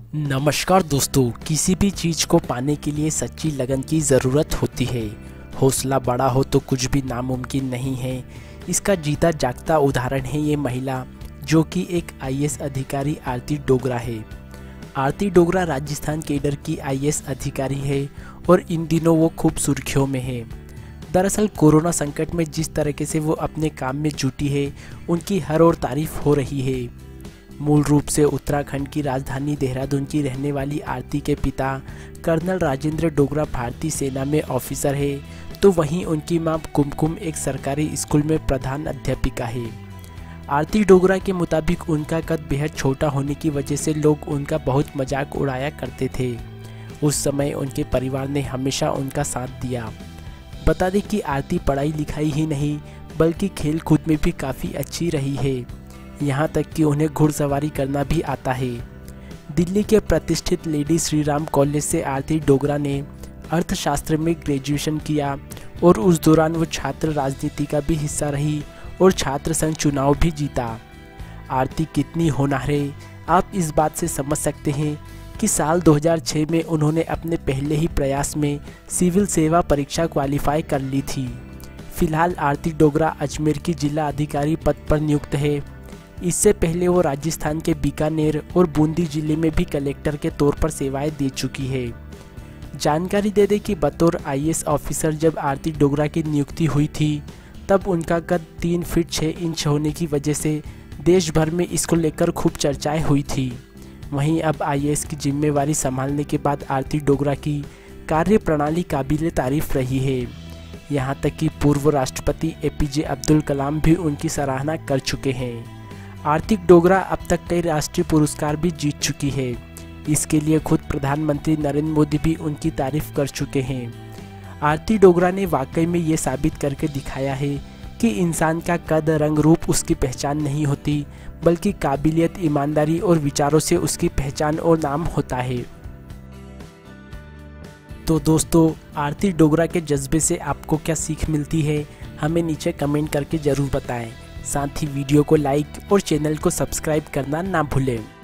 नमस्कार दोस्तों, किसी भी चीज़ को पाने के लिए सच्ची लगन की ज़रूरत होती है। हौसला बड़ा हो तो कुछ भी नामुमकिन नहीं है। इसका जीता जागता उदाहरण है ये महिला, जो कि एक आईएएस अधिकारी आरती डोगरा है। आरती डोगरा राजस्थान कैडर की आईएएस अधिकारी है और इन दिनों वो खूब सुर्खियों में है। दरअसल कोरोना संकट में जिस तरीके से वो अपने काम में जुटी है, उनकी हर ओर तारीफ हो रही है। मूल रूप से उत्तराखंड की राजधानी देहरादून की रहने वाली आरती के पिता कर्नल राजेंद्र डोगरा भारतीय सेना में ऑफिसर है, तो वहीं उनकी मां कुमकुम एक सरकारी स्कूल में प्रधान अध्यापिका है। आरती डोगरा के मुताबिक उनका कद बेहद छोटा होने की वजह से लोग उनका बहुत मजाक उड़ाया करते थे। उस समय उनके परिवार ने हमेशा उनका साथ दिया। बता दें कि आरती पढ़ाई लिखाई ही नहीं बल्कि खेल कूद में भी काफ़ी अच्छी रही है। यहाँ तक कि उन्हें घुड़सवारी करना भी आता है। दिल्ली के प्रतिष्ठित लेडी श्री राम कॉलेज से आरती डोगरा ने अर्थशास्त्र में ग्रेजुएशन किया और उस दौरान वो छात्र राजनीति का भी हिस्सा रही और छात्र संघ चुनाव भी जीता। आरती कितनी होनहार है, आप इस बात से समझ सकते हैं कि साल 2006 में उन्होंने अपने पहले ही प्रयास में सिविल सेवा परीक्षा क्वालिफाई कर ली थी। फिलहाल आरती डोगरा अजमेर की जिला अधिकारी पद पर नियुक्त है। इससे पहले वो राजस्थान के बीकानेर और बूंदी जिले में भी कलेक्टर के तौर पर सेवाएं दे चुकी है। जानकारी दे दें कि बतौर आईएएस ऑफिसर जब आरती डोगरा की नियुक्ति हुई थी, तब उनका कद 3 फीट 6 इंच होने की वजह से देश भर में इसको लेकर खूब चर्चाएं हुई थी। वहीं अब आईएएस की जिम्मेवारी संभालने के बाद आरती डोगरा की कार्य प्रणाली काबिले तारीफ रही है। यहाँ तक कि पूर्व राष्ट्रपति एपीजे अब्दुल कलाम भी उनकी सराहना कर चुके हैं। आरती डोगरा अब तक कई राष्ट्रीय पुरस्कार भी जीत चुकी है। इसके लिए खुद प्रधानमंत्री नरेंद्र मोदी भी उनकी तारीफ कर चुके हैं। आरती डोगरा ने वाकई में ये साबित करके दिखाया है कि इंसान का कद रंग रूप उसकी पहचान नहीं होती, बल्कि काबिलियत, ईमानदारी और विचारों से उसकी पहचान और नाम होता है। तो दोस्तों, आरती डोगरा के जज्बे से आपको क्या सीख मिलती है, हमें नीचे कमेंट करके ज़रूर बताएं। साथ ही वीडियो को लाइक और चैनल को सब्सक्राइब करना ना भूलें।